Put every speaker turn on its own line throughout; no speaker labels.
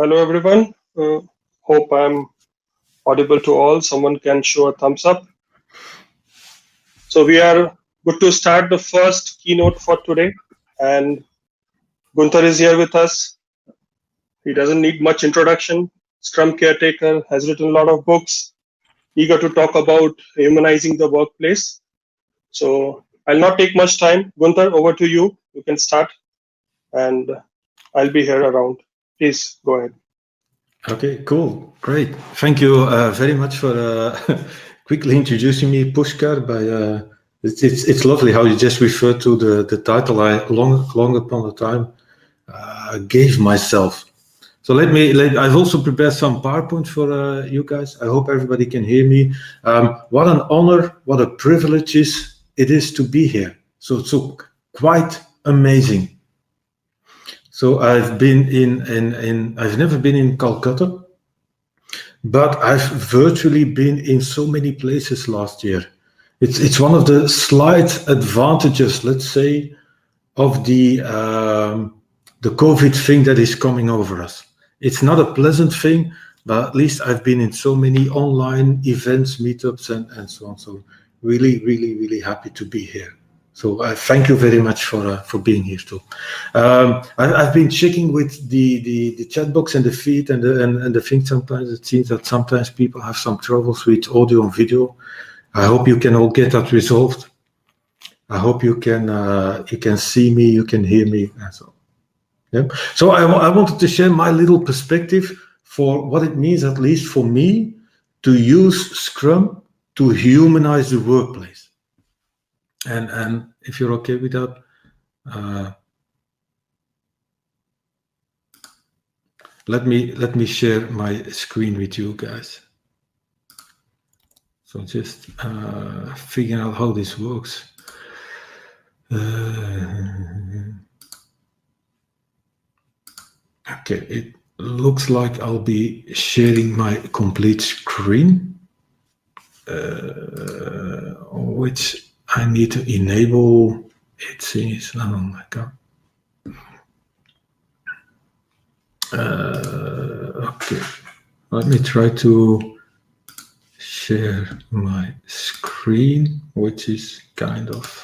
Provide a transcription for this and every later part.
Hello, everyone. Hope I'm audible to all. Someone can show a thumbs up. So we are good to start the first keynote for today. And Gunther is here with us. He doesn't need much introduction. Scrum caretaker, has written a lot of books, eager to talk about humanizing the workplace. So I'll not take much time. Gunther, over to you. You can start, and I'll be here around. Please go ahead.
Okay, cool, great. Thank you very much for quickly introducing me, Pushkar. It's lovely how you just referred to the title I long upon a time gave myself. So I've also prepared some PowerPoint for you guys. I hope everybody can hear me. What an honor, what a privilege it is to be here. So quite amazing. So I've been I've never been in Kolkata, but I've virtually been in so many places last year. It's one of the slight advantages, let's say, of the COVID thing that is coming over us. It's not a pleasant thing, but at least I've been in so many online events, meetups, and so on. So really, really, really happy to be here. So I thank you very much for being here too. I've been checking with the chat box and the feed and the thing. Sometimes it seems that sometimes people have some troubles with audio and video. I hope you can all get that resolved. I hope you can see me, you can hear me, and so. Yeah. So I wanted to share my little perspective for what it means, at least for me, to use Scrum to humanize the workplace. And if you're okay with that, let me share my screen with you guys. So just figuring out how this works. Okay, it looks like I'll be sharing my complete screen, which I need to enable. It seems, oh my God. Okay, let me try to share my screen, which is kind of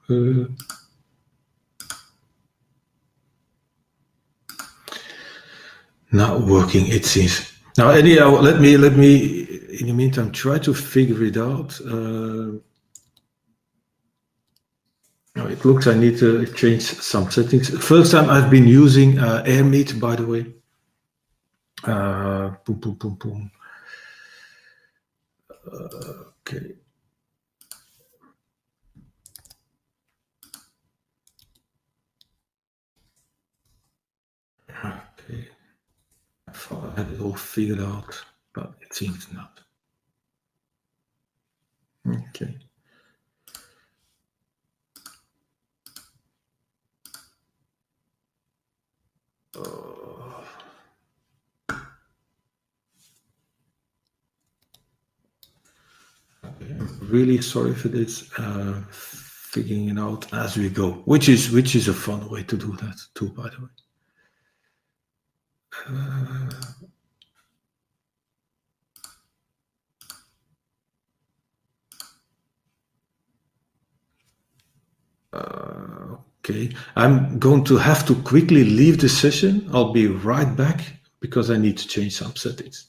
not working, it seems. Now, anyhow, let me in the meantime try to figure it out. It looks I need to change some settings. First time I've been using AirMeet, by the way. Boom, boom, boom, boom. Okay. Okay. I thought I had it all figured out, but it seems not. Okay. I'm really sorry for this. Figuring it out as we go, which is a fun way to do that too, by the way. Okay, I'm going to have to quickly leave the session. I'll be right back because I need to change some settings.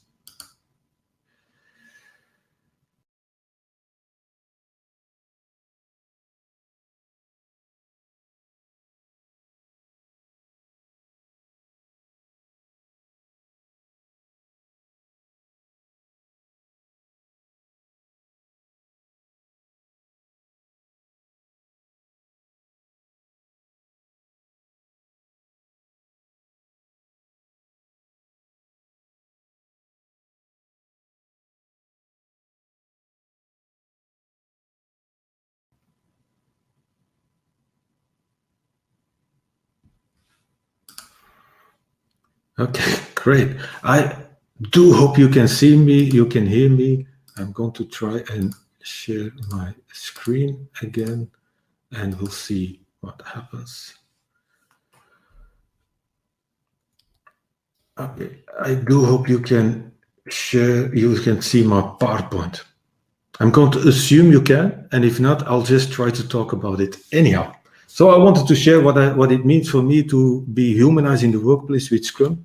Okay, great. I do hope you can see me, you can hear me. I'm going to try and share my screen again, and we'll see what happens. Okay. I do hope you can share, you can see my PowerPoint. I'm going to assume you can, and if not, I'll just try to talk about it anyhow. So I wanted to share what it means for me to be humanizing the workplace with Scrum.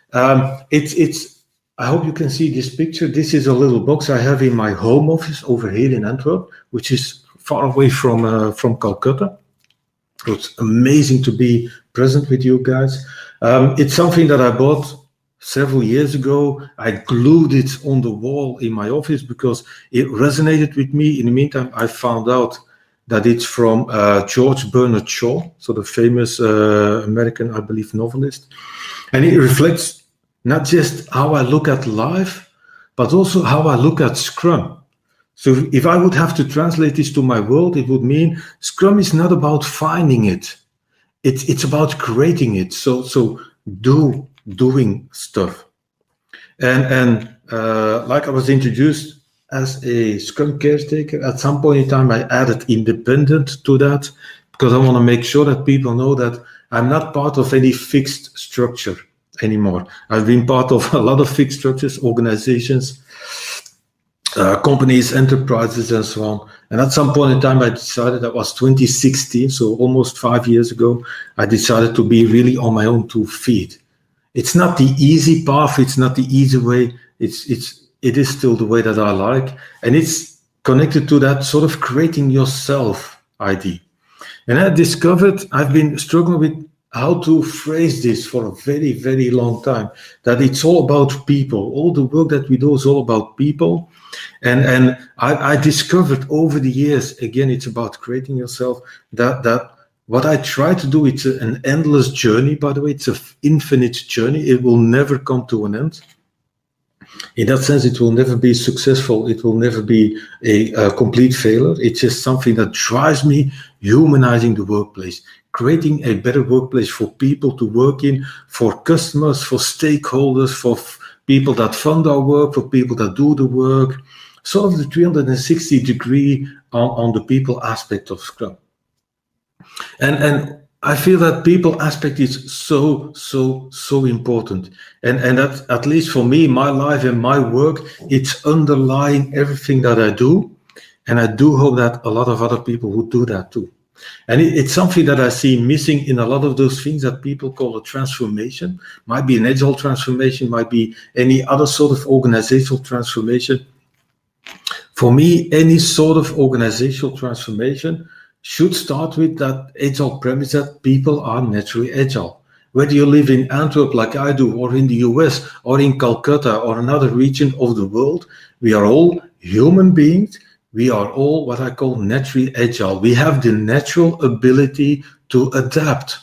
It's. I hope you can see this picture. This is a little box I have in my home office over here in Antwerp, which is far away from Calcutta. So it's amazing to be present with you guys. It's something that I bought several years ago. I glued it on the wall in my office because it resonated with me. In the meantime, I found out that it's from George Bernard Shaw, so the famous American, I believe, novelist. And it reflects not just how I look at life, but also how I look at Scrum. So if I would have to translate this to my world, it would mean Scrum is not about finding it. It's about creating it. So doing stuff. And like I was introduced as a Scrum caretaker, at some point in time I added independent to that because I want to make sure that people know that I'm not part of any fixed structure anymore. I've been part of a lot of fixed structures, organizations, companies, enterprises, and so on. And at some point in time, I decided, that was 2016, so almost 5 years ago, I decided to be really on my own 2 feet. It's not the easy path, it's not the easy way, it is still the way that I like, and it's connected to that sort of creating yourself idea. And I discovered I've been struggling with how to phrase this for a very, very long time, that it's all about people. All the work that we do is all about people. And I discovered over the years, again, it's about creating yourself, that what I try to do, it's an endless journey, by the way, it's an infinite journey. It will never come to an end. In that sense, it will never be successful. It will never be a complete failure. It's just something that drives me, humanizing the workplace, creating a better workplace for people to work in, for customers, for stakeholders, for people that fund our work, for people that do the work, sort of the 360 degree on the people aspect of Scrum. And I feel that people aspect is so important. And that, at least for me, my life and my work, it's underlying everything that I do. And I do hope that a lot of other people would do that too. And it's something that I see missing in a lot of those things that people call a transformation. Might be an agile transformation, might be any other sort of organizational transformation. For me, any sort of organizational transformation should start with that agile premise that people are naturally agile. Whether you live in Antwerp like I do, or in the US, or in Calcutta, or another region of the world, we are all human beings. We are all what I call naturally agile. We have the natural ability to adapt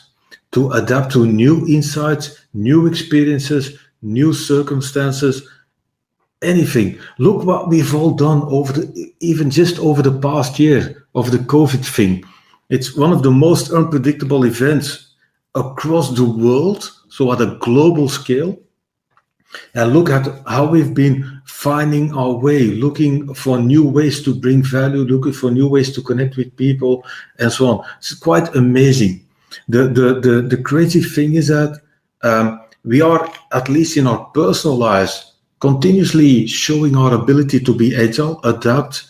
to new insights, new experiences, new circumstances, anything. Look what we've all done even just over the past year of the COVID thing. It's one of the most unpredictable events across the world, so at a global scale. And look at how we've been finding our way, looking for new ways to bring value, looking for new ways to connect with people, and so on. It's quite amazing. The crazy thing is that we are, at least in our personal lives, continuously showing our ability to be agile, adapt,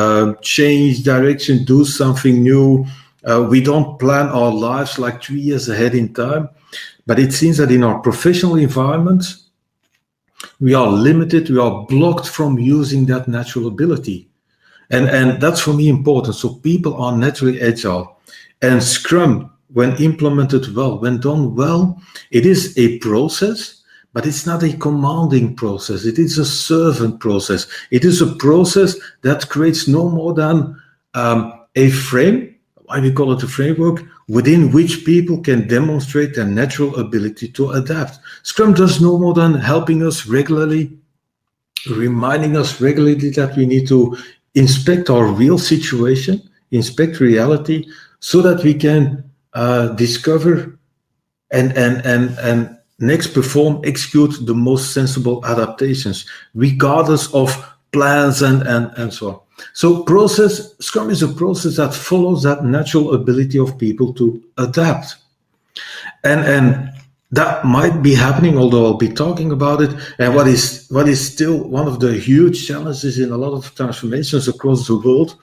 change direction, do something new. We don't plan our lives like 3 years ahead in time, but it seems that in our professional environments, we are limited, we are blocked from using that natural ability. And that's for me important. So people are naturally agile. And Scrum, when implemented well, when done well, it is a process, but it's not a commanding process. It is a servant process. It is a process that creates no more than a frame, why we call it a framework, within which people can demonstrate their natural ability to adapt. Scrum does no more than helping us regularly, reminding us regularly that we need to inspect our real situation, inspect reality, so that we can discover and next perform, execute the most sensible adaptations, regardless of plans and so on. So Scrum is a process that follows that natural ability of people to adapt. And that might be happening, although I'll be talking about it. And what is still one of the huge challenges in a lot of transformations across the world,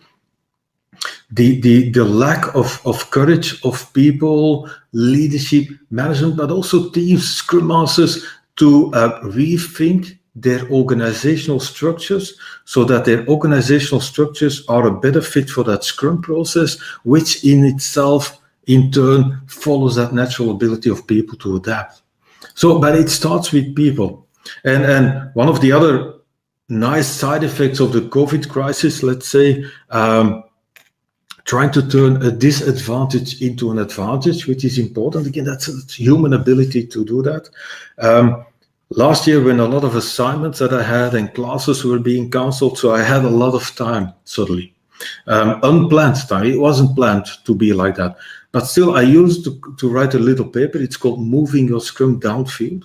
the lack of courage of people, leadership, management, but also teams, scrum masters, to rethink their organizational structures so that their organizational structures are a better fit for that scrum process, which in itself in turn follows that natural ability of people to adapt. So, but it starts with people. And one of the other nice side effects of the COVID crisis, let's say, trying to turn a disadvantage into an advantage, which is important. Again, that's a human ability to do that. Last year, when a lot of assignments that I had and classes were being cancelled, so I had a lot of time suddenly. Unplanned time. It wasn't planned to be like that. But still, I used to write a little paper. It's called Moving Your Scrum Downfield.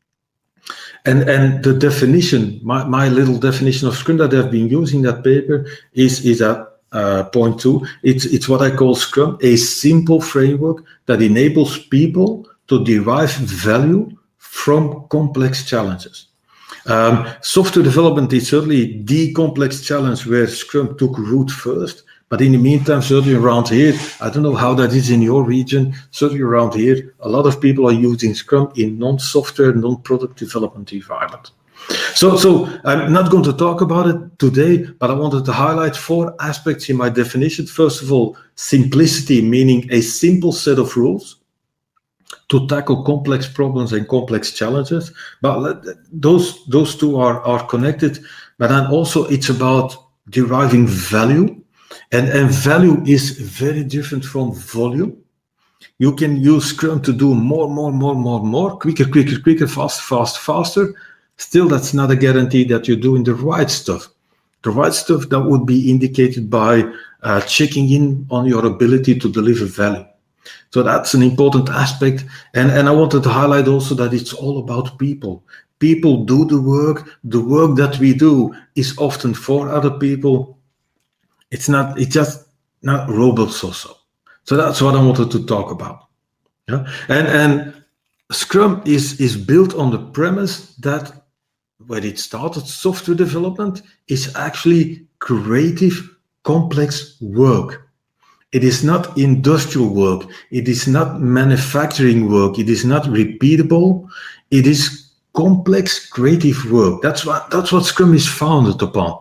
And the definition, my little definition of Scrum that I've been using that paper is at point 2. It's what I call Scrum, a simple framework that enables people to derive value from complex challenges. Software development is certainly the complex challenge where Scrum took root first. But in the meantime, certainly around here, I don't know how that is in your region, certainly around here, a lot of people are using Scrum in non-software, non-product development environment. So I'm not going to talk about it today, but I wanted to highlight 4 aspects in my definition. First of all, simplicity, meaning a simple set of rules to tackle complex problems and complex challenges. But those two are connected. But then also it's about deriving value. And value is very different from volume. You can use Scrum to do more, quicker, faster. Still, that's not a guarantee that you're doing the right stuff. The right stuff that would be indicated by checking in on your ability to deliver value. So that's an important aspect. And I wanted to highlight also that it's all about people. People do the work. The work that we do is often for other people. It's just not robots or so. So that's what I wanted to talk about. Yeah? And Scrum is built on the premise that when it started, software development is actually creative, complex work. It is not industrial work. It is not manufacturing work. It is not repeatable. It is complex, creative work. That's what Scrum is founded upon.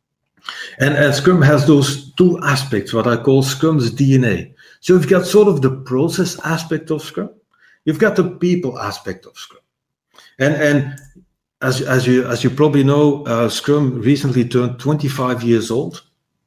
And Scrum has those 2 aspects, what I call Scrum's DNA. So you've got sort of the process aspect of Scrum. You've got the people aspect of Scrum. And as you probably know, Scrum recently turned 25 years old.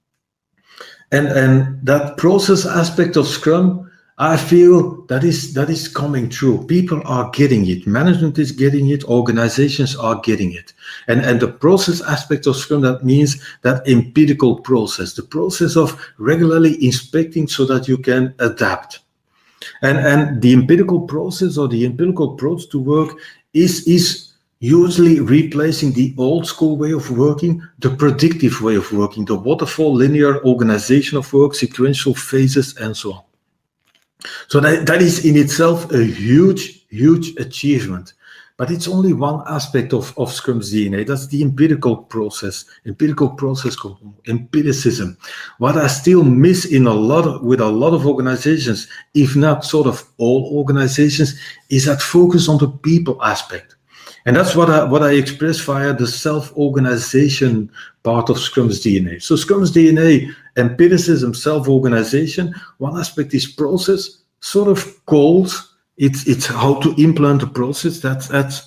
And that process aspect of Scrum, I feel that is coming true. People are getting it. Management is getting it. Organizations are getting it. And the process aspect of Scrum, that means that empirical process, the process of regularly inspecting so that you can adapt. And the empirical process or the empirical approach to work is usually replacing the old school way of working, the predictive way of working, the waterfall linear organization of work, sequential phases, and so on. So that is in itself a huge achievement. But it's only one aspect of Scrum's DNA. That's the empirical process empiricism. What I still miss with a lot of organizations, if not sort of all organizations, is that focus on the people aspect. And that's what I express via the self-organization part of Scrum's DNA. So Scrum's DNA, empiricism, self-organization. One aspect is process, sort of cold. It's how to implement the process. That's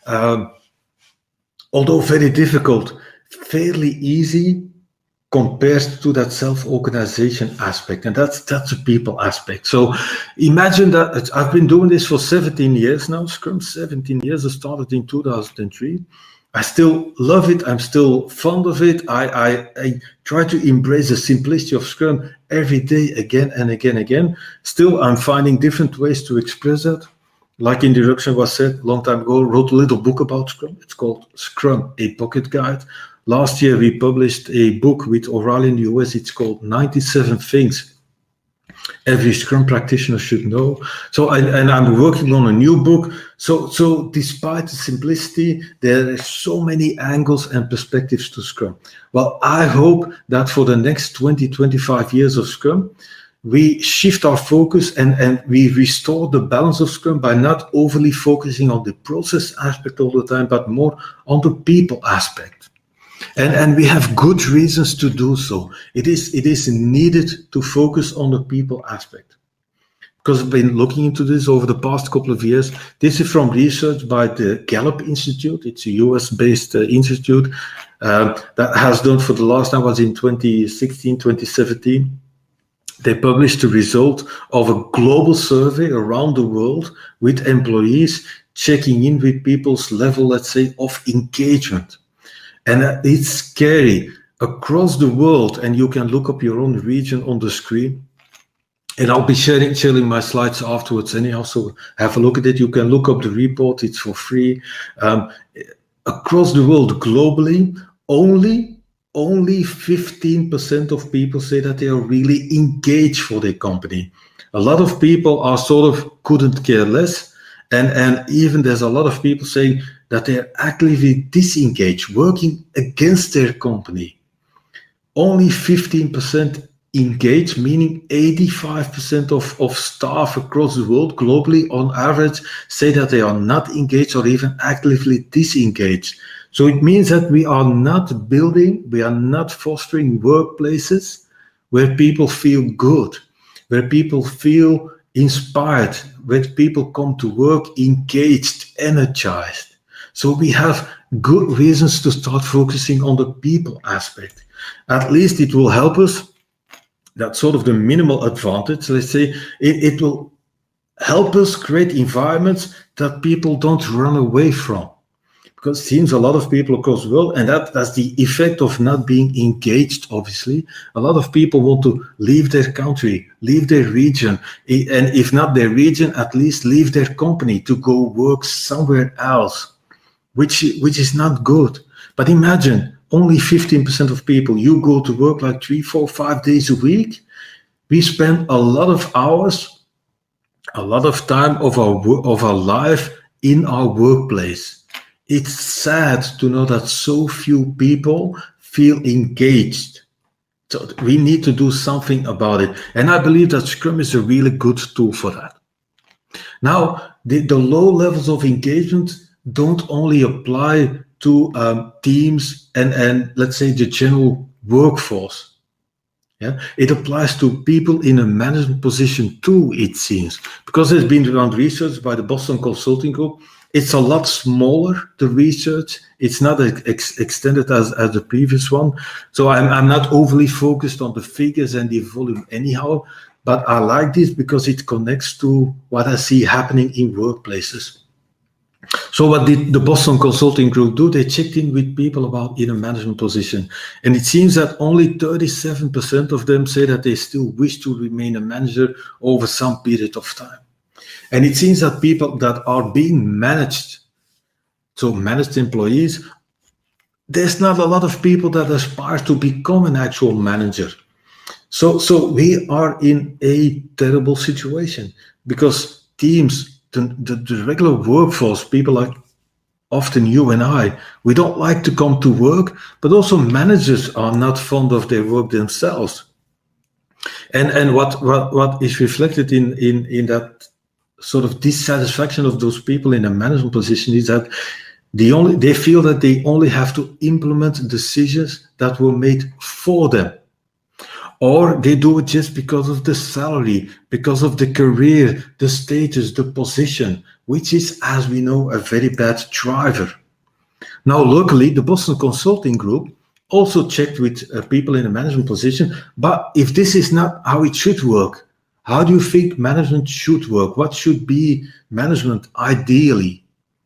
although very difficult, fairly easy compared to that self-organization aspect, and that's the people aspect. So imagine that I've been doing this for 17 years now, Scrum, 17 years. I started in 2003. I still love it. I'm still fond of it. I try to embrace the simplicity of Scrum every day, again and again. Still, I'm finding different ways to express that. Like in the introduction was said a long time ago, I wrote a little book about Scrum. It's called Scrum, a Pocket Guide. Last year, we published a book with O'Reilly in the US. It's called 97 Things every Scrum practitioner should know. So, and I'm working on a new book. So despite the simplicity, there are so many angles and perspectives to Scrum. Well, I hope that for the next 20, 25 years of Scrum, we shift our focus and we restore the balance of Scrum by not overly focusing on the process aspect all the time, but more on the people aspect. And we have good reasons to do so. It is needed to focus on the people aspect. Because I've been looking into this over the past couple of years. This is from research by the Gallup Institute. It's a US-based institute that has done for the last time was in 2016, 2017. They published the result of a global survey around the world with employees checking in with people's level, let's say, of engagement. And it's scary across the world, and you can look up your own region on the screen. And I'll be sharing my slides afterwards anyhow, so have a look at it. You can look up the report, it's for free. Across the world, globally, only 15% of people say that they are really engaged for their company. A lot of people are sort of couldn't care less. And even there's a lot of people saying that they're actively disengaged, working against their company. Only 15% engaged, meaning 85% of staff across the world globally on average say that they are not engaged or even actively disengaged. So it means that we are not building, we are not fostering workplaces where people feel good, where people feel inspired, where people come to work engaged, energized. So we have good reasons to start focusing on the people aspect. At least it will help us. That's sort of the minimal advantage. Let's say it will help us create environments that people don't run away from. Because it seems a lot of people across the world, and that's the effect of not being engaged, obviously. A lot of people want to leave their country, leave their region, and if not their region, at least leave their company to go work somewhere else, which is not good. But imagine, only 15% of people, you go to work like 3, 4, 5 days a week. We spend a lot of hours, a lot of time of our life in our workplace. It's sad to know that so few people feel engaged. So we need to do something about it. And I believe that Scrum is a really good tool for that. Now, the low levels of engagement don't only apply to teams and let's say the general workforce. Yeah, it applies to people in a management position too, it seems, because there's been around research by the Boston Consulting Group. It's a lot smaller, the research. It's not extended as the previous one. So I'm not overly focused on the figures and the volume anyhow, but I like this because it connects to what I see happening in workplaces. So what did the Boston Consulting Group do? They checked in with people about in a management position. And it seems that only 37% of them say that they still wish to remain a manager over some period of time. And it seems that people that are being managed, so managed employees, there's not a lot of people that aspire to become an actual manager. So we are in a terrible situation because teams, the regular workforce, people like often you and I, we don't like to come to work, but also managers are not fond of their work themselves. And what is reflected in that sort of dissatisfaction of those people in a management position is that they feel that they only have to implement decisions that were made for them. Or they do it just because of the salary, because of the career, the status, the position, which is, as we know, a very bad driver. Now, luckily, the Boston Consulting Group also checked with people in a management position, but if this is not how it should work, how do you think management should work? What should be management ideally?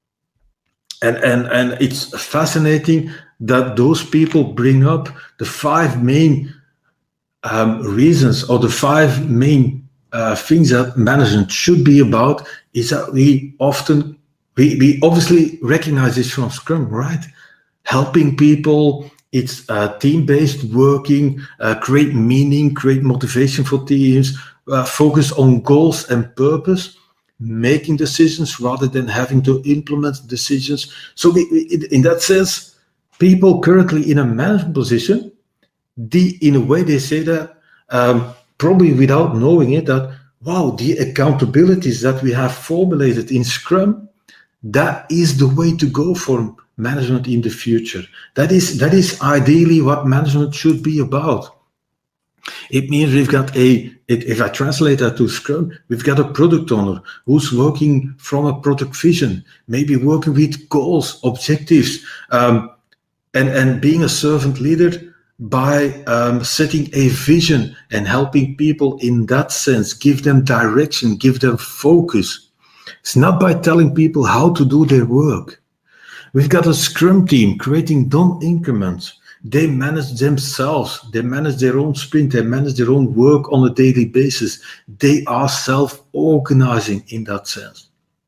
And it's fascinating that those people bring up the 5 main reasons or the 5 main things that management should be about. Is that we obviously recognize this from Scrum, right? Helping people, It's team-based working, create meaning, create motivation for teams, focus on goals and purpose, making decisions rather than having to implement decisions. So in that sense, people currently in a management position, in a way they say that, probably without knowing it, that, wow, the accountabilities that we have formulated in Scrum, that is the way to go for management in the future. That is ideally what management should be about. It means we've got if I translate that to Scrum, we've got a product owner who's working from a product vision, maybe working with goals, objectives, and being a servant leader by setting a vision and helping people in that sense, give them direction, give them focus. It's not by telling people how to do their work. We've got a Scrum team creating done increments. They manage themselves. They manage their own sprint. They manage their own work on a daily basis. They are self-organizing in that sense.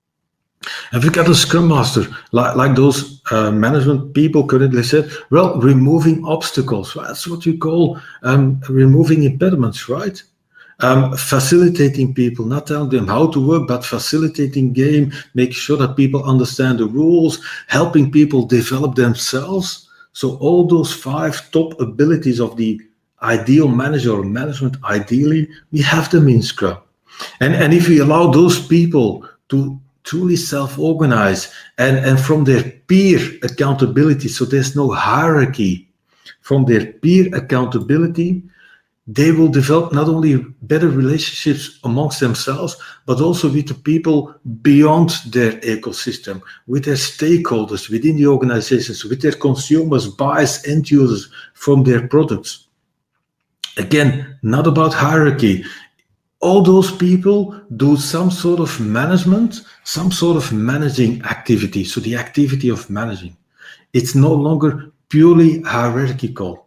And we've got a Scrum Master, like those management people currently said, well, removing obstacles. Well, that's what you call removing impediments, right? Facilitating people, not telling them how to work, but facilitating game, making sure that people understand the rules, helping people develop themselves. So all those 5 top abilities of the ideal manager or management, ideally, we have them in Scrum. And if we allow those people to truly self-organize and from their peer accountability, so there's no hierarchy, from their peer accountability, they will develop not only better relationships amongst themselves, but also with the people beyond their ecosystem, with their stakeholders within the organizations, with their consumers, buyers, end users from their products. Again, not about hierarchy. All those people do some sort of management, some sort of managing activity. So the activity of managing. It's no longer purely hierarchical.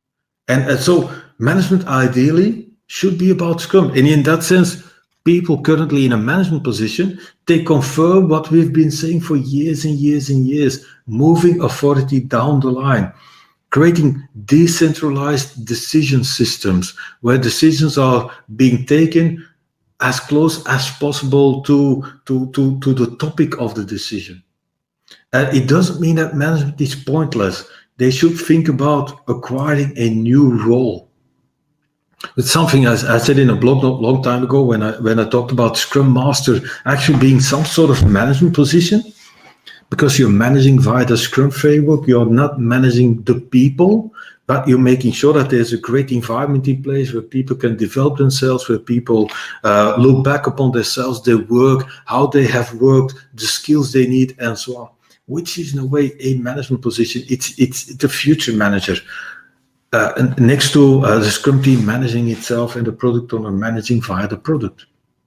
And so management ideally should be about Scrum. And in that sense, people currently in a management position, they confirm what we've been saying for years and years and years, moving authority down the line, creating decentralized decision systems where decisions are being taken as close as possible to the topic of the decision. And it doesn't mean that management is pointless. They should think about acquiring a new role. It's something I said in a blog not long time ago when I talked about Scrum Master actually being some sort of management position, because you're managing via the Scrum framework. You're not managing the people, but you're making sure that there's a great environment in place where people can develop themselves, where people look back upon themselves, their work, how they have worked, the skills they need, and so on. Which is in a way a management position. It's the future manager. And next to the Scrum team managing itself and the product owner managing via the product.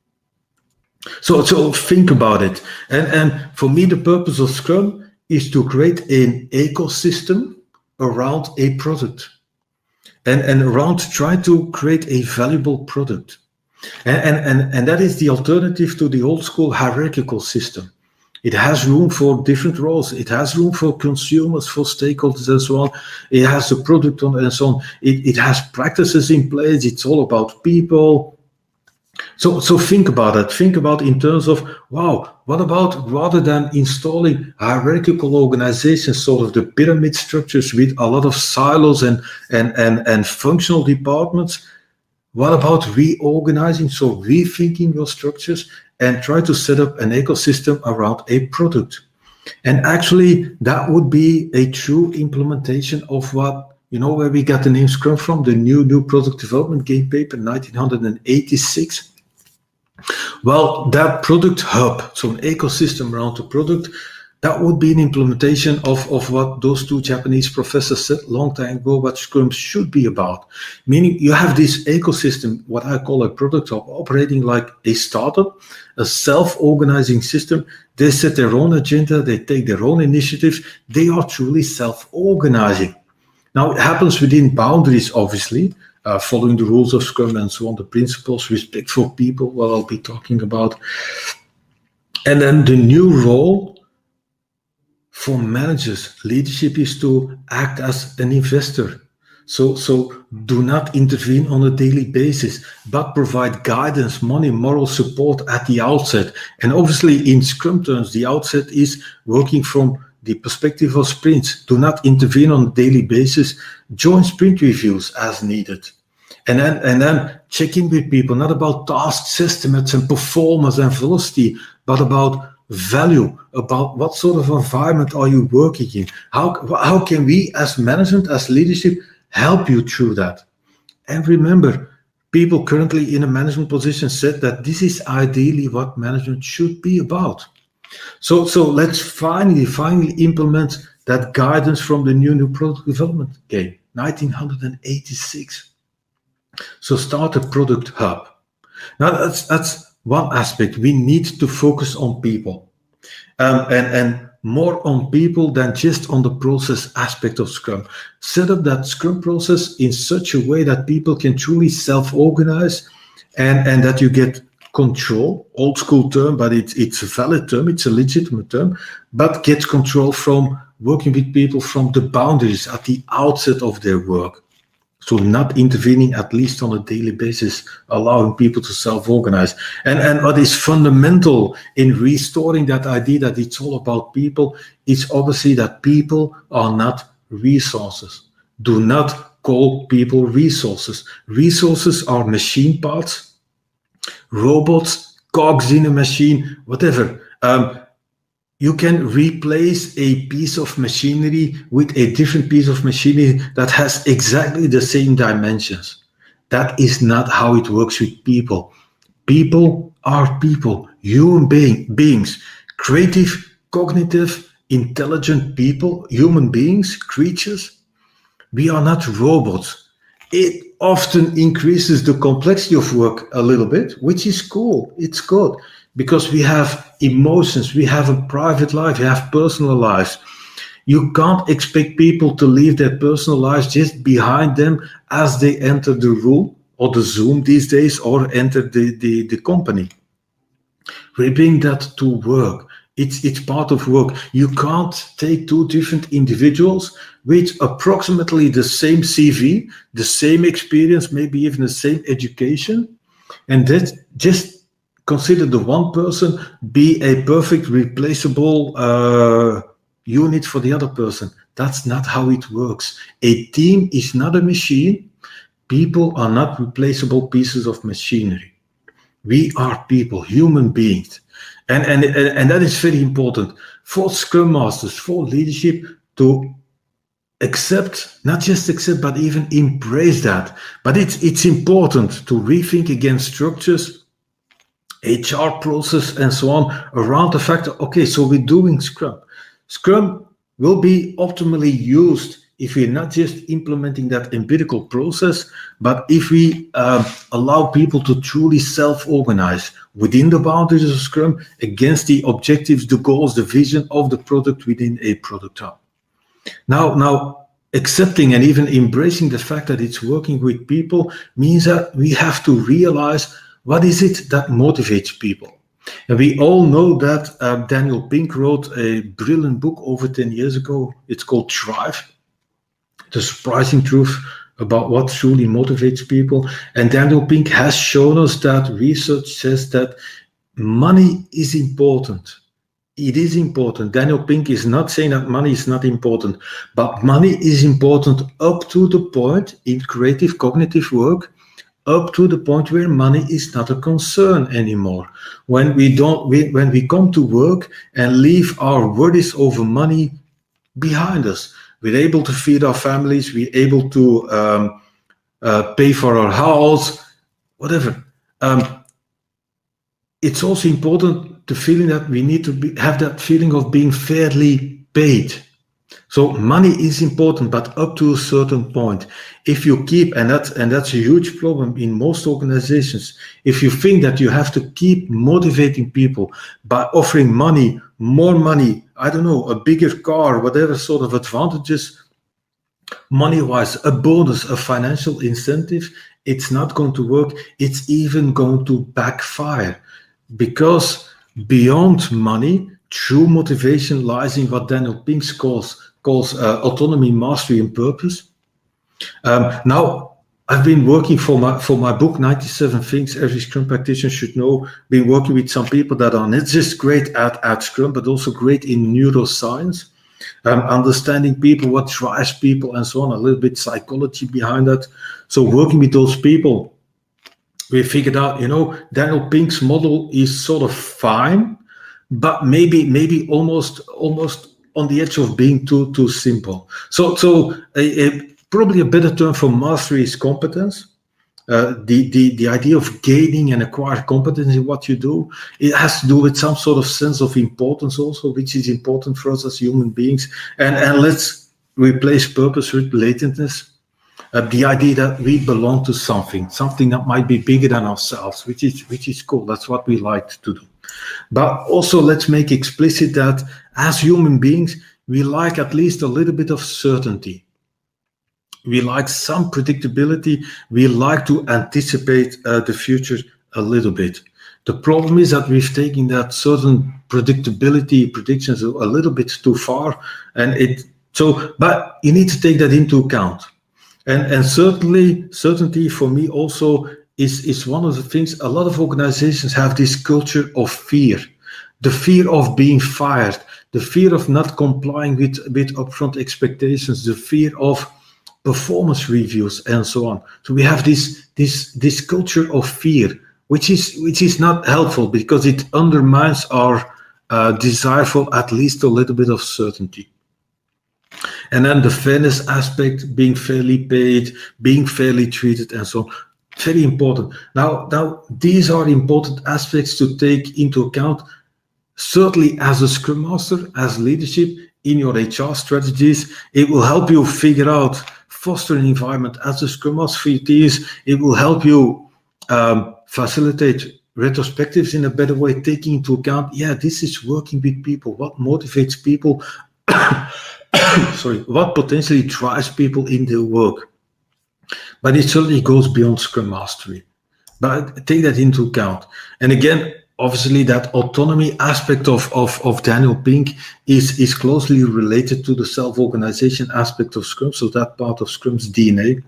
So think about it. And for me, the purpose of Scrum is to create an ecosystem around a product and around try to create a valuable product. And that is the alternative to the old school hierarchical system. It has room for different roles. It has room for consumers, for stakeholders, and so on. It has the product owner and so on. It has practices in place. It's all about people. So think about it. Think about in terms of, wow, what about rather than installing hierarchical organizations, sort of the pyramid structures with a lot of silos and functional departments, what about reorganizing, so rethinking your structures and try to set up an ecosystem around a product? And actually, that would be a true implementation of what, where we got the name Scrum from, the new product development game paper, 1986. Well, that product hub, so an ecosystem around the product, that would be an implementation of what those 2 Japanese professors said a long time ago, what Scrum should be about. Meaning you have this ecosystem, what I call a product hub, operating like a startup, a self-organizing system. They set their own agenda, they take their own initiatives, they are truly self-organizing. Now, it happens within boundaries, obviously, following the rules of Scrum and so on, the principles, respect for people, what I'll be talking about. And then the new role For managers, leadership is to act as an investor. So do not intervene on a daily basis, but provide guidance, money, moral support at the outset. And obviously in Scrum terms, the outset is working from the perspective of sprints. Do not intervene on a daily basis. Join sprint reviews as needed. And then check in with people, not about tasks, estimates and performance and velocity, but about value, about what sort of environment are you working in? How can we as management, as leadership, help you through that? And remember, people currently in a management position said that this is ideally what management should be about. So let's finally implement that guidance from the new product development game, 1986. So start a product hub. Now that's one aspect. We need to focus on people, and more on people than just on the process aspect of Scrum. Set up that Scrum process in such a way that people can truly self-organize, and that you get control. Old school term, but it's a valid term. It's a legitimate term, but get control from working with people from the boundaries at the outset of their work. So not intervening, at least on a daily basis, allowing people to self-organize. And what is fundamental in restoring that idea that it's all about people is obviously that people are not resources. Do not call people resources. Resources are machine parts, robots, cogs in a machine, whatever. You can replace a piece of machinery with a different piece of machinery that has exactly the same dimensions. That is not how it works with people. People are people, human beings, creative, cognitive, intelligent people, human beings, creatures. We are not robots. It often increases the complexity of work a little bit, which is cool. It's good. Because we have emotions, we have a private life, we have personal lives. You can't expect people to leave their personal lives just behind them as they enter the room or the Zoom these days or enter the company. We bring that to work. It's part of work. You can't take two different individuals with approximately the same CV, the same experience, maybe even the same education, and that just consider the one person be a perfect replaceable unit for the other person. That's not how it works. A team is not a machine. People are not replaceable pieces of machinery. We are people, human beings. And that is very important for Scrum Masters, for leadership to accept, not just accept, but even embrace that. But it's important to rethink again structures, HR process and so on around the fact that, okay, so we're doing Scrum. Scrum will be optimally used if we're not just implementing that empirical process, but if we allow people to truly self-organize within the boundaries of Scrum against the objectives, the goals, the vision of the product within a product hub. Now, accepting and even embracing the fact that it's working with people means that we have to realize what is it that motivates people? And we all know that Daniel Pink wrote a brilliant book over 10 years ago. It's called Drive, The Surprising Truth About What Truly Motivates People. And Daniel Pink has shown us that research says that money is important. It is important. Daniel Pink is not saying that money is not important, but money is important up to the point in creative cognitive work, up to the point where money is not a concern anymore. When we come to work and leave our worries over money behind us, we're able to feed our families, we're able to pay for our house, whatever. It's also important the feeling that we need to have that feeling of being fairly paid. So money is important, but up to a certain point. If you keep, and that's a huge problem in most organizations, if you think that you have to keep motivating people by offering money, more money, I don't know, a bigger car, whatever sort of advantages, money-wise, a bonus, a financial incentive, it's not going to work. It's even going to backfire, because beyond money, true motivation lies in what Daniel Pink calls autonomy, mastery, and purpose. Now, I've been working for my book, 97 Things Every Scrum Practitioner Should Know, been working with some people that are not just great at Scrum, but also great in neuroscience, understanding people, what drives people, and so on, a little bit psychology behind that. So working with those people, we figured out, Daniel Pink's model is sort of fine, but maybe almost on the edge of being too simple. So probably a better term for mastery is competence. The idea of gaining and acquire competence in what you do, it has to do with some sort of sense of importance also, which is important for us as human beings. And let's replace purpose with relatedness. The idea that we belong to something that might be bigger than ourselves, which is cool. That's what we like to do. But also let's make explicit that as human beings, we like at least a little bit of certainty. We like some predictability. We like to anticipate the future a little bit. The problem is that we've taken that certain predictability predictions a little bit too far, but you need to take that into account. And certainty for me also is one of the things. A lot of organizations have this culture of fear, the fear of being fired, the fear of not complying with upfront expectations, the fear of performance reviews, and so on. So we have this culture of fear, which is not helpful because it undermines our desire for at least a little bit of certainty. And then the fairness aspect, being fairly paid, being fairly treated, and so on, very important. Now these are important aspects to take into account, certainly as a Scrum Master, as leadership, in your HR strategies. It will help you figure out, foster an environment as a Scrum Master for your teams. It will help you facilitate retrospectives in a better way, taking into account, this is working with people, what motivates people, what potentially drives people in their work. But it certainly goes beyond Scrum Mastery. But take that into account. And again, obviously that autonomy aspect of Daniel Pink is closely related to the self-organization aspect of Scrum, so that part of Scrum's DNA.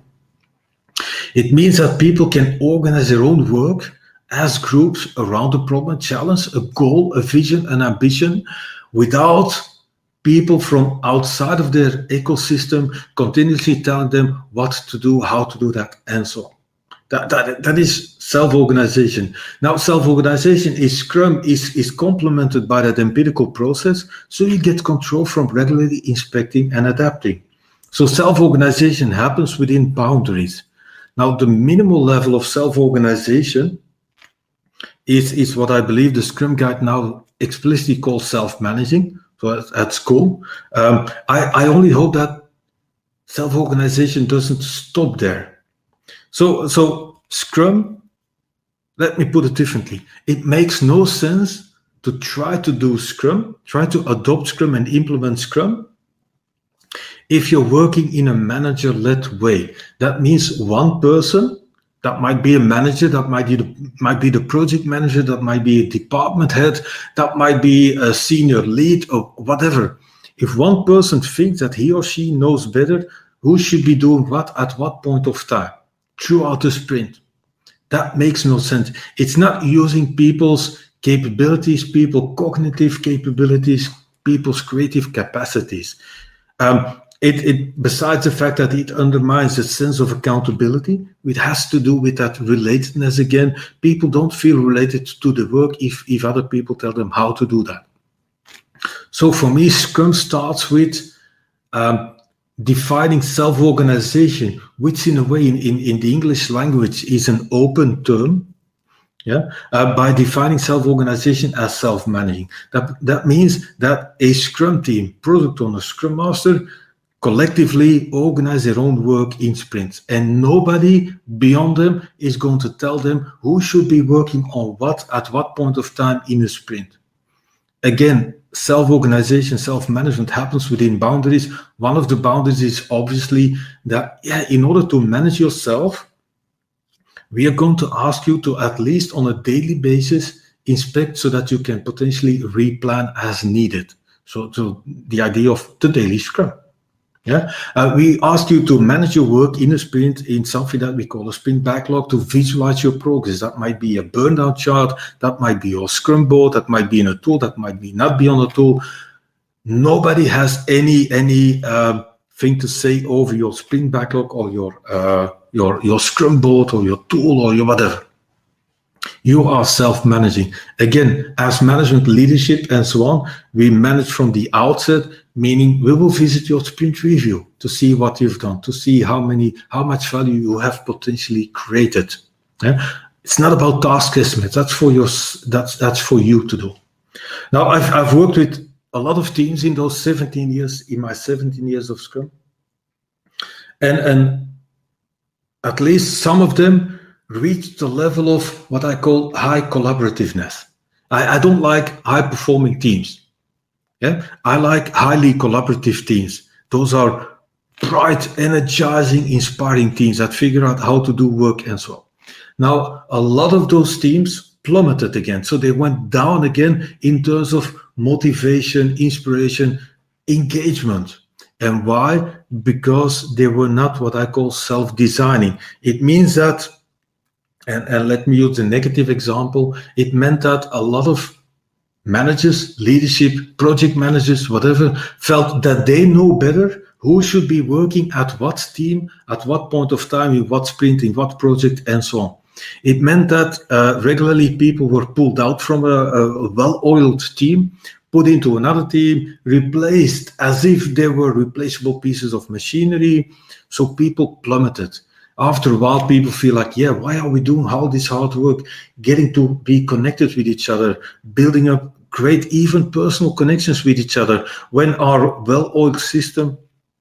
It means that people can organize their own work as groups around a problem, challenge, a goal, a vision, an ambition, without people from outside of their ecosystem continuously telling them what to do, how to do that, and so on. That is self-organization. Now, self-organization is Scrum is complemented by that empirical process, so you get control from regularly inspecting and adapting. So self-organization happens within boundaries. Now, the minimal level of self-organization is what I believe the Scrum Guide now explicitly calls self-managing. So that's cool. I only hope that self-organization doesn't stop there. So Scrum, let me put it differently. It makes no sense to try to do Scrum, try to adopt Scrum and implement Scrum if you're working in a manager-led way. That means one person, that might be a manager, that might be the project manager, that might be a department head, that might be a senior lead or whatever. If one person thinks that he or she knows better who should be doing what at what point of time throughout the sprint, that makes no sense. It's not using people's capabilities, people's cognitive capabilities, people's creative capacities. Besides the fact that it undermines the sense of accountability, it has to do with that relatedness again. People don't feel related to the work if other people tell them how to do that. So for me, Scrum starts with defining self-organization, which in a way in the English language is an open term. By defining self-organization as self-managing. That means that a Scrum team, product owner, Scrum Master, collectively organize their own work in sprints, and nobody beyond them is going to tell them who should be working on what at what point of time in a sprint. Again, self-organization, self-management happens within boundaries. One of the boundaries is obviously that, in order to manage yourself, we are going to ask you to at least on a daily basis inspect so that you can potentially replan as needed. So the idea of the daily Scrum. Yeah, we ask you to manage your work in a sprint in something that we call a sprint backlog to visualize your progress. That might be a burnout chart, that might be your Scrum board, that might be in a tool, that might be not be on a tool. Nobody has any thing to say over your sprint backlog or your Scrum board or your tool or your whatever. You are self-managing. Again, as management leadership and so on, we manage from the outset, meaning we will visit your sprint review to see what you've done, to see how much value you have potentially created. Yeah? It's not about task estimates. That's for you to do. Now, I've worked with a lot of teams in those 17 years, in my 17 years of Scrum. And at least some of them reach the level of what I call high collaborativeness. I don't like high-performing teams. Yeah, I like highly collaborative teams. Those are bright, energizing, inspiring teams that figure out how to do work and so on. Now, a lot of those teams plummeted again. So they went down again in terms of motivation, inspiration, engagement. And why? Because they were not what I call self-designing. It means that, and let me use a negative example, it meant that a lot of managers, leadership, project managers, whatever, felt that they know better who should be working at what team, at what point of time, in what sprint, in what project, and so on. It meant that regularly people were pulled out from a well-oiled team, put into another team, replaced as if they were replaceable pieces of machinery. So people plummeted. After a while, people feel like, yeah, why are we doing all this hard work, getting to be connected with each other, building up great, even personal connections with each other, when our well-oiled system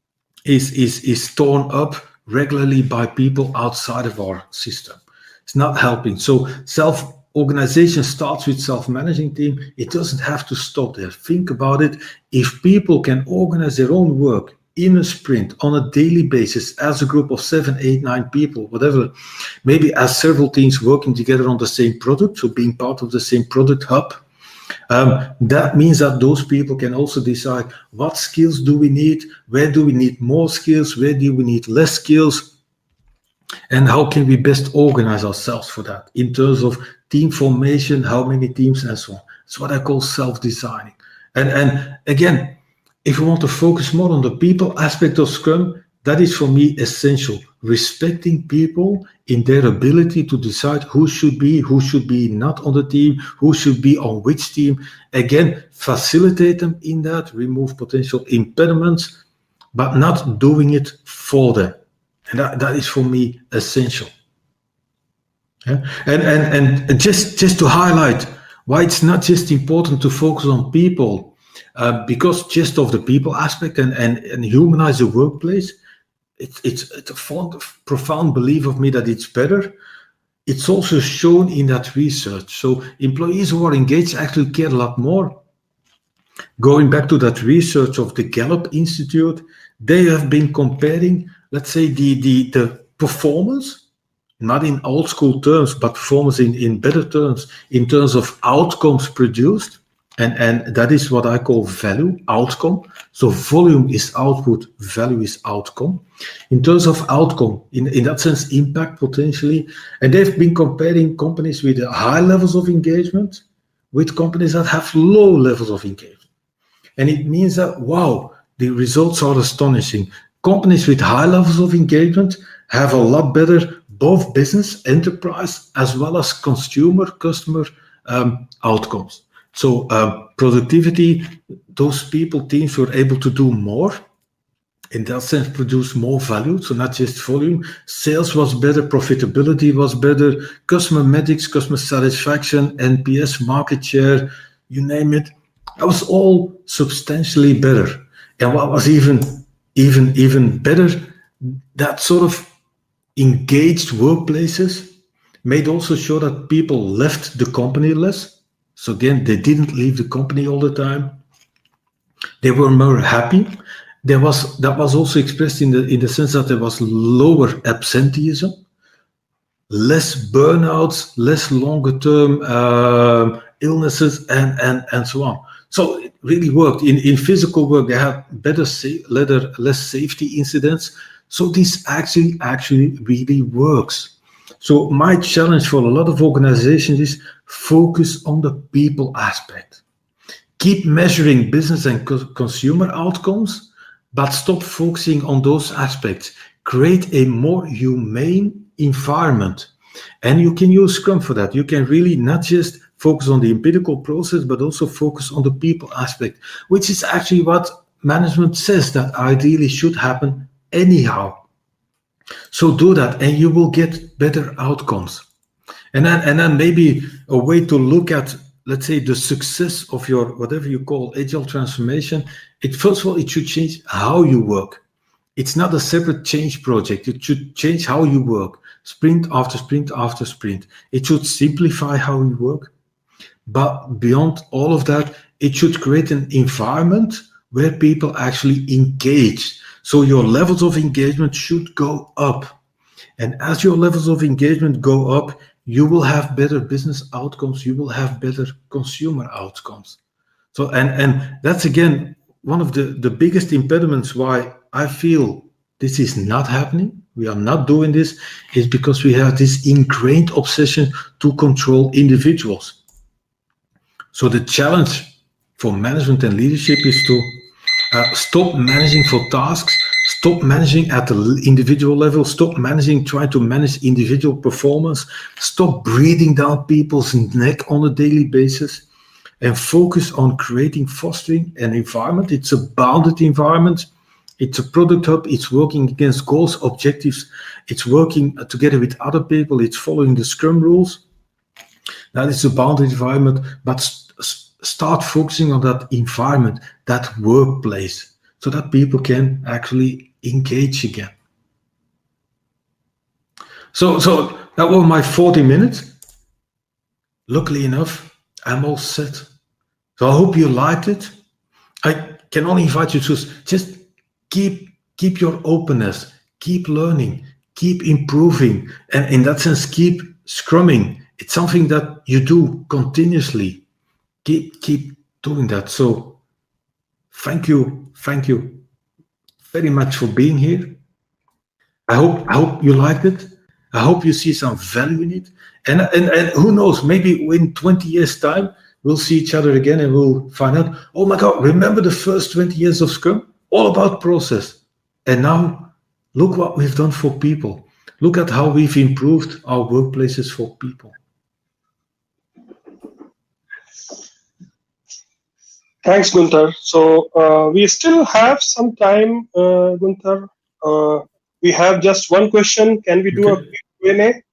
is torn up regularly by people outside of our system. It's not helping. So self-organization starts with self-managing team. It doesn't have to stop there. Think about it. If people can organize their own work in a sprint on a daily basis as a group of 7, 8, 9 people, whatever, maybe as several teams working together on the same product, so being part of the same product hub, that means that those people can also decide what skills do we need, where do we need more skills, where do we need less skills, and how can we best organize ourselves for that in terms of team formation, how many teams, and so on. It's what I call self-designing. And again, if you want to focus more on the people aspect of Scrum, that is for me essential. Respecting people in their ability to decide who should be not on the team, who should be on which team. Again, facilitate them in that, remove potential impediments, but not doing it for them. And that is for me essential. Yeah? And just to highlight why it's not just important to focus on people, because just of the people aspect and humanize the workplace, it's a profound belief of me that it's better. It's also shown in that research. So employees who are engaged actually care a lot more. Going back to that research of the Gallup Institute, they have been comparing, let's say, the performance, not in old school terms, but performance in better terms, in terms of outcomes produced. And that is what I call value, outcome. So volume is output, value is outcome. In terms of outcome, in that sense, impact potentially. And they've been comparing companies with high levels of engagement with companies that have low levels of engagement. And it means that, wow, the results are astonishing. Companies with high levels of engagement have a lot better both business, enterprise, as well as customer outcomes. So productivity, those teams were able to do more, in that sense produce more value, so not just volume. Sales was better, profitability was better, customer metrics, customer satisfaction, NPS, market share, you name it. That was all substantially better. And what was even better, that sort of engaged workplaces made also sure that people left the company less. So again, they didn't leave the company all the time. They were more happy. That was also expressed in the sense that there was lower absenteeism, less burnouts, less longer term illnesses, and so on. So it really worked. In physical work, they had less safety incidents. So this actually really works. So my challenge for a lot of organizations is focus on the people aspect. Keep measuring business and consumer outcomes, but stop focusing on those aspects. Create a more humane environment. And you can use Scrum for that. You can really not just focus on the empirical process, but also focus on the people aspect, which is actually what management says that ideally should happen anyhow. So do that and you will get better outcomes. And then maybe a way to look at, let's say, the success of your, whatever you call agile transformation, first of all, it should change how you work. It's not a separate change project. It should change how you work, sprint after sprint after sprint. It should simplify how you work. But beyond all of that, it should create an environment where people actually engage. So your levels of engagement should go up. And as your levels of engagement go up, you will have better business outcomes. You will have better consumer outcomes. So, and that's again, one of the biggest impediments why I feel this is not happening. We are not doing this is because we have this ingrained obsession to control individuals. So the challenge for management and leadership is to stop managing for tasks, stop managing at the individual level, stop trying to manage individual performance, stop breathing down people's neck on a daily basis, and focus on fostering an environment. It's a bounded environment. It's a product hub. It's working against goals, objectives. It's working together with other people. It's following the Scrum rules. That is a bounded environment, but start focusing on that environment, that workplace, so that people can actually engage again. So that were my 40 minutes. Luckily enough, I'm all set. So I hope you liked it. I can only invite you to just keep your openness, keep learning, keep improving, and in that sense, keep scrumming. It's something that you do continuously. Keep doing that. So thank you very much for being here. I hope you liked it. I hope you see some value in it. And who knows, maybe in 20 years' time, we'll see each other again and we'll find out, oh my God, remember the first 20 years of Scrum? All about process. And now look what we've done for people. Look at how we've improved our workplaces for people.
Thanks, Gunther. So we still have some time, Gunther. We have just one question. Can we do a quick Q&A?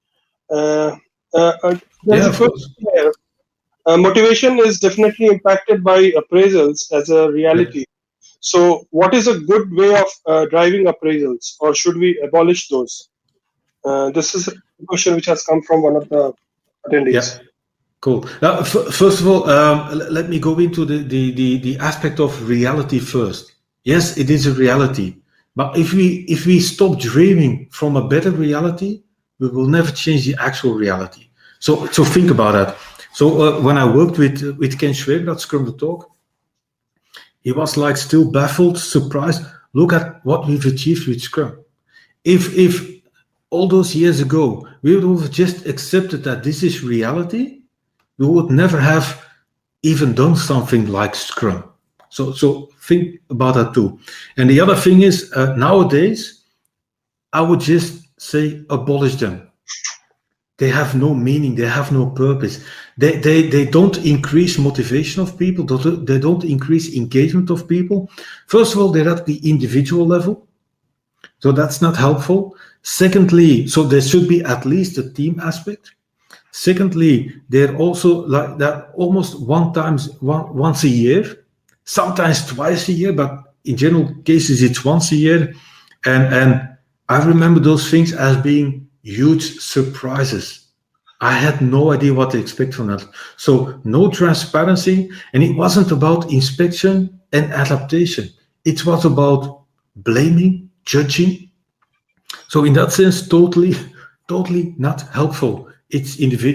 There's a question here. Motivation is definitely impacted by appraisals as a reality. Yeah. So what is a good way of driving appraisals, or should we abolish those? This is a question which has come from one of the attendees.
Yeah. Cool. Now, first of all, let me go into the aspect of reality first. Yes, it is a reality, but if we stop dreaming from a better reality, we will never change the actual reality. So think about that. So when I worked with Ken Schwaber at Scrum the Talk, he was like still baffled, surprised. Look at what we've achieved with Scrum. If all those years ago we would have just accepted that this is reality, we would never have even done something like Scrum. So think about that too. And the other thing is, nowadays, I would just say abolish them. They have no meaning. They have no purpose. They don't increase motivation of people. They don't increase engagement of people. First of all, they're at the individual level. So that's not helpful. Secondly, so there should be at least a team aspect. Secondly, they're also like that almost once a year, sometimes twice a year, but in general cases it's once a year. And I remember those things as being huge surprises. I had no idea what to expect from that. So no transparency, and it wasn't about inspection and adaptation. It was about blaming, judging. So in that sense, totally not helpful. It's individual.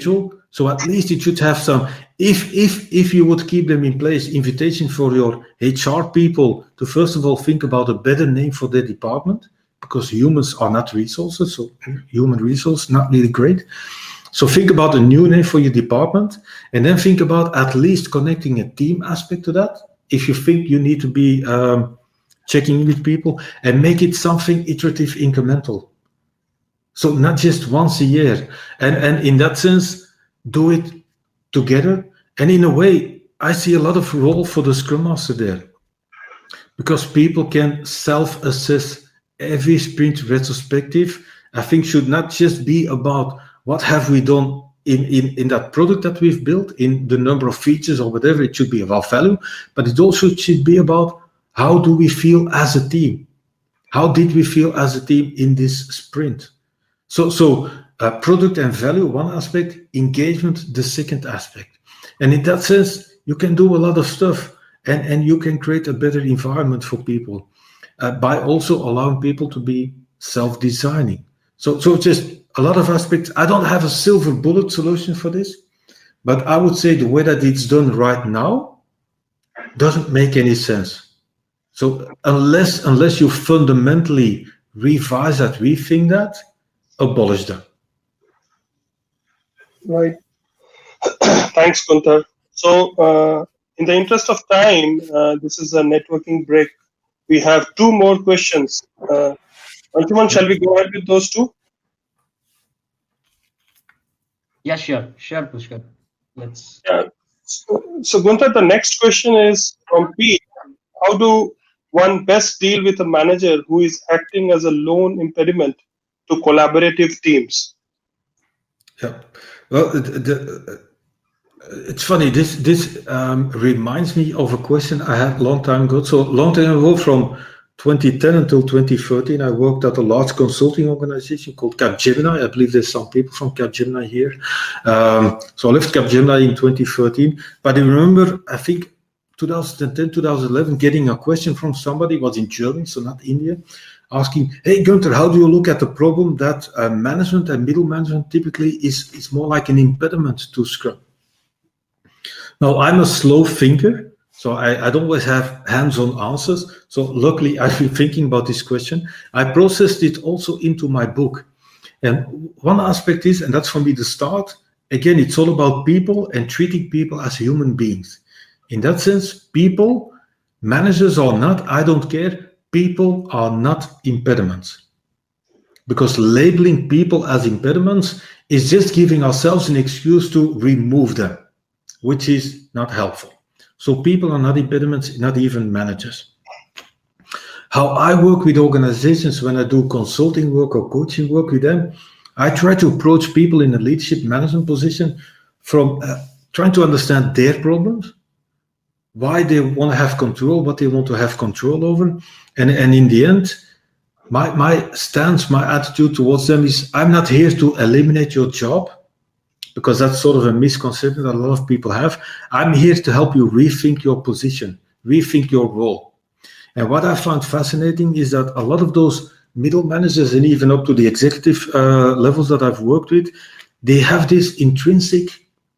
So at least it should have some, if you would keep them in place, invitation for your HR people to first of all think about a better name for their department, because humans are not resources, so human resource, not really great. So think about a new name for your department, and then think about at least connecting a team aspect to that. If you think you need to be checking in with people, and make it something iterative, incremental. So not just once a year. And in that sense, do it together. And in a way, I see a lot of role for the Scrum Master there, because people can self-assess every sprint retrospective. I think should not just be about what have we done in that product that we've built, in the number of features or whatever. It should be about value, but it also should be about how do we feel as a team? How did we feel as a team in this sprint? So product and value, one aspect, engagement, the second aspect. And in that sense, you can do a lot of stuff, and you can create a better environment for people by also allowing people to be self-designing. So just a lot of aspects. I don't have a silver bullet solution for this, but I would say the way that it's done right now doesn't make any sense. So unless you fundamentally revise that, rethink that, abolish them.
Right. Thanks, Gunther. So, in the interest of time, this is a networking break. We have two more questions. Anshuman, shall we go ahead with those two?
Yeah, sure, Pushkar. Let's.
Yeah. So, Gunther, the next question is from Pete. How do one best deal with a manager who is acting as a lone impediment to collaborative teams?
Yeah. Well, it's funny. This reminds me of a question I had a long time ago. So long time ago, from 2010 until 2013, I worked at a large consulting organization called Capgemini. I believe there's some people from Capgemini here. So I left Capgemini in 2013. But I remember, I think 2010, 2011, getting a question from somebody, was in Germany, so not India, asking, hey, Gunther, how do you look at the problem that management and middle management typically is more like an impediment to Scrum? Now, I'm a slow thinker, so I don't always have hands-on answers. So luckily, I've been thinking about this question. I processed it also into my book. And one aspect is, and that's for me the start, again, it's all about people and treating people as human beings. In that sense, people, managers or not, I don't care, people are not impediments. Because labeling people as impediments is just giving ourselves an excuse to remove them, which is not helpful. So people are not impediments, not even managers. How I work with organizations when I do consulting work or coaching work with them, I try to approach people in a leadership management position from trying to understand their problems, why they want to have control, what they want to have control over. And in the end, my stance, my attitude towards them is, I'm not here to eliminate your job, because that's sort of a misconception that a lot of people have. I'm here to help you rethink your position, rethink your role. And what I found fascinating is that a lot of those middle managers, and even up to the executive levels that I've worked with, they have this intrinsic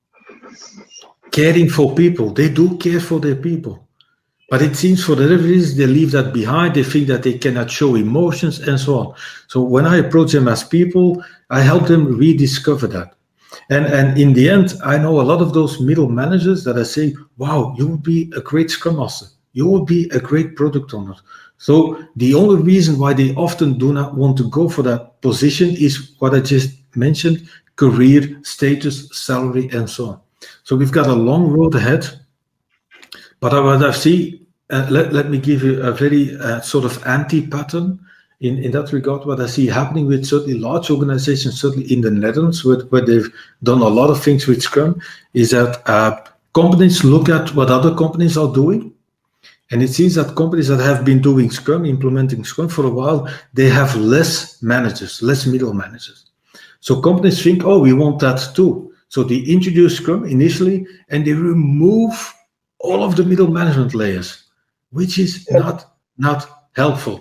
caring for people. They do care for their people. But it seems for whatever reason, they leave that behind. They think that they cannot show emotions and so on. So when I approach them as people, I help them rediscover that. And in the end, I know a lot of those middle managers that I say, wow, you would be a great Scrum Master. You would be a great product owner. So the only reason why they often do not want to go for that position is what I just mentioned: career, status, salary, and so on. So we've got a long road ahead. But what I see, let me give you a very sort of anti-pattern in that regard. What I see happening with certainly large organizations, certainly in the Netherlands, where they've done a lot of things with Scrum, is that companies look at what other companies are doing. And it seems that companies that have been doing Scrum, implementing Scrum for a while, they have less managers, less middle managers. So companies think, oh, we want that too. So they introduce Scrum initially, and they remove all of the middle management layers, which is not helpful.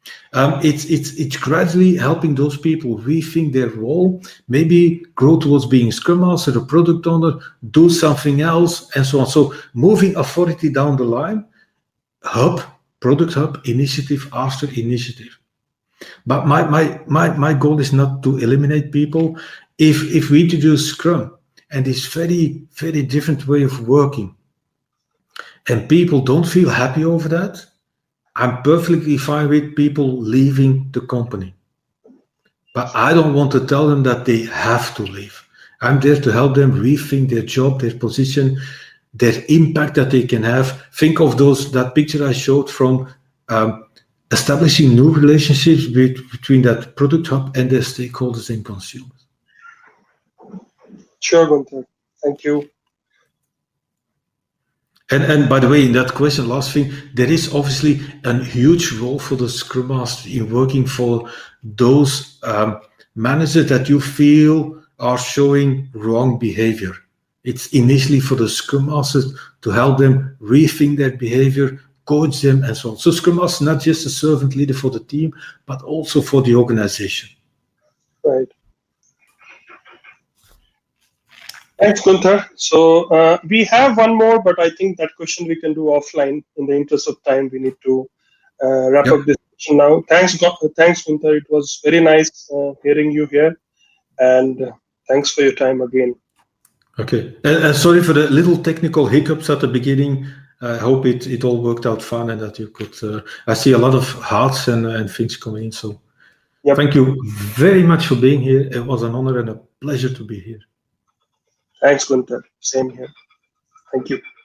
It's gradually helping those people rethink their role, maybe grow towards being Scrum Master, a product owner, do something else, and so on. So moving authority down the line, product hub, initiative after initiative. But my goal is not to eliminate people. If we introduce Scrum and this very, very different way of working, and people don't feel happy over that, I'm perfectly fine with people leaving the company. But I don't want to tell them that they have to leave. I'm there to help them rethink their job, their position, their impact that they can have. Think of that picture I showed from establishing new relationships between that product hub and their stakeholders and consumers.
Sure, Gunther. Thank you.
And by the way, in that question, last thing, there is obviously a huge role for the Scrum Master in working for those managers that you feel are showing wrong behavior. It's initially for the Scrum Masters to help them rethink their behavior, coach them, and so on. So Scrum Master is not just a servant leader for the team, but also for the organization.
Right. Thanks, Gunther. So we have one more, but I think that question we can do offline. In the interest of time, we need to wrap up this session now. Thanks, Gunther. It was very nice hearing you here, and thanks for your time again.
Okay, and sorry for the little technical hiccups at the beginning. I hope it all worked out fine and that you could. I see a lot of hearts and things coming in. So Thank you very much for being here. It was an honor and a pleasure to be here.
Thanks, Gunther. Same here. Thank you.